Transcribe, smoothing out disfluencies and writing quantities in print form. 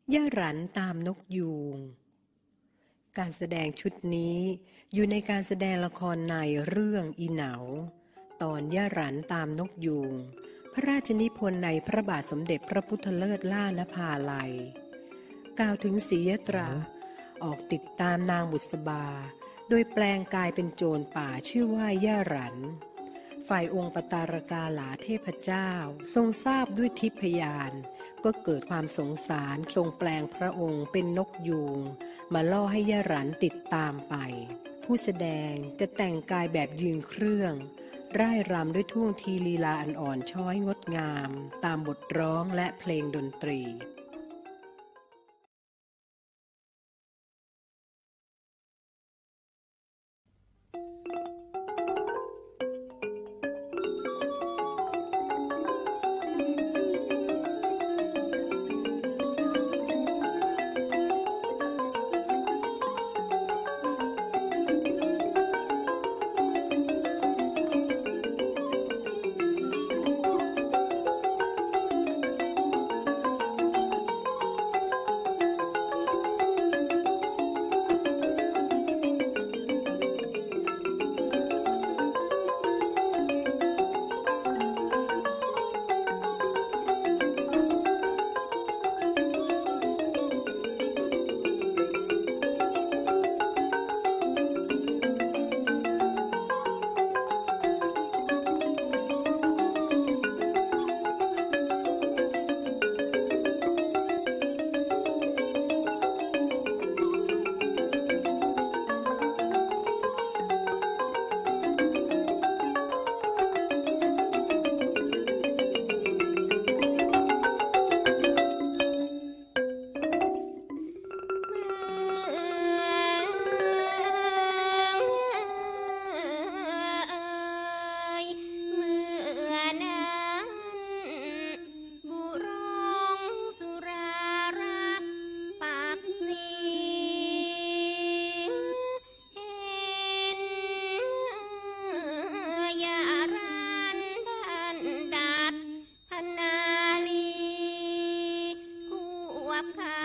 ย่าหรันตามนกยูงการแสดงชุดนี้อยู่ในการแสดงละครในเรื่องอีเหนาตอนย่าหรันตามนกยูงพระราชนิพนธ์ในพระบาทสมเด็จพระพุทธเลิศล่านภาลัยกล่าวถึงศรียตราออกติดตามนางบุษบาโดยแปลงกายเป็นโจรป่าชื่อว่าย่าหรันฝ่ายองค์ปตารกาหลาเทพเจ้าทรงทราบด้วยทิพยานก็เกิดความสงสารทรงแปลงพระองค์เป็นนกยูงมาล่อให้ย่าหรันติดตามไปผู้แสดงจะแต่งกายแบบยืนเครื่องร่ายรำด้วยท่วงทีลีลาอันอ่อนช้อยงดงามตามบทร้องและเพลงดนตรีขั